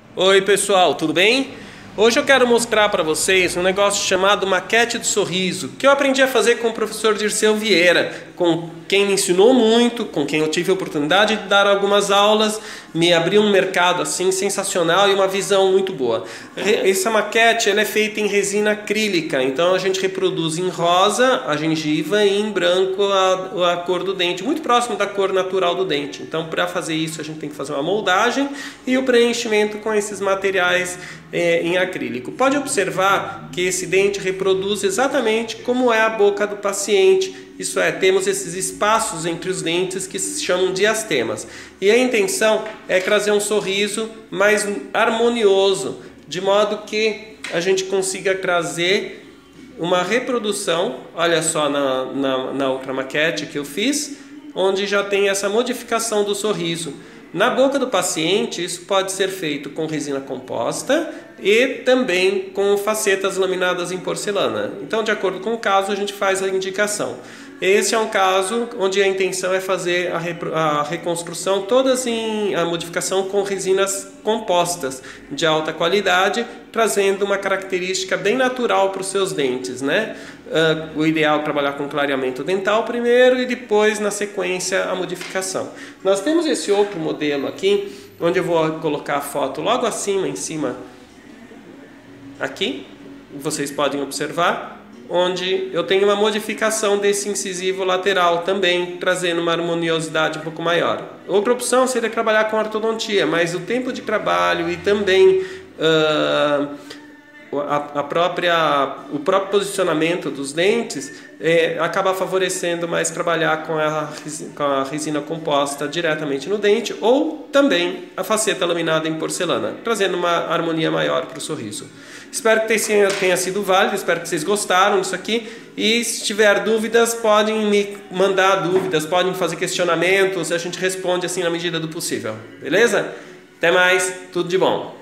Oi pessoal, tudo bem? Hoje eu quero mostrar para vocês um negócio chamado maquete do sorriso, que eu aprendi a fazer com o professor Dirceu Vieira, com quem me ensinou muito, com quem eu tive a oportunidade de dar algumas aulas, me abriu um mercado assim sensacional e uma visão muito boa. Essa maquete ela é feita em resina acrílica, então a gente reproduz em rosa a gengiva e em branco a cor do dente, muito próximo da cor natural do dente. Então para fazer isso a gente tem que fazer uma moldagem e o preenchimento com esses materiais em acrílico. Pode observar que esse dente reproduz exatamente como é a boca do paciente. Isso é, temos esses espaços entre os dentes que se chamam diastemas. E a intenção é trazer um sorriso mais harmonioso, de modo que a gente consiga trazer uma reprodução. Olha só na outra maquete que eu fiz, onde já tem essa modificação do sorriso. Na boca do paciente, isso pode ser feito com resina composta e também com facetas laminadas em porcelana. Então, de acordo com o caso, a gente faz a indicação. Esse é um caso onde a intenção é fazer a reconstrução, a modificação com resinas compostas de alta qualidade, trazendo uma característica bem natural para os seus dentes, né? O ideal é trabalhar com clareamento dental primeiro e depois, na sequência, a modificação. Nós temos esse outro modelo aqui, onde eu vou colocar a foto logo acima, em cima, aqui, vocês podem observar, onde eu tenho uma modificação desse incisivo lateral também, trazendo uma harmoniosidade um pouco maior. Outra opção seria trabalhar com ortodontia, mas o tempo de trabalho e também o próprio posicionamento dos dentes acaba favorecendo mais trabalhar com a resina composta diretamente no dente ou também a faceta laminada em porcelana, trazendo uma harmonia maior para o sorriso. Espero que tenha sido válido, espero que vocês gostaram disso aqui e se tiver dúvidas podem me mandar dúvidas, podem fazer questionamentos, a gente responde assim na medida do possível, beleza? Até mais, tudo de bom!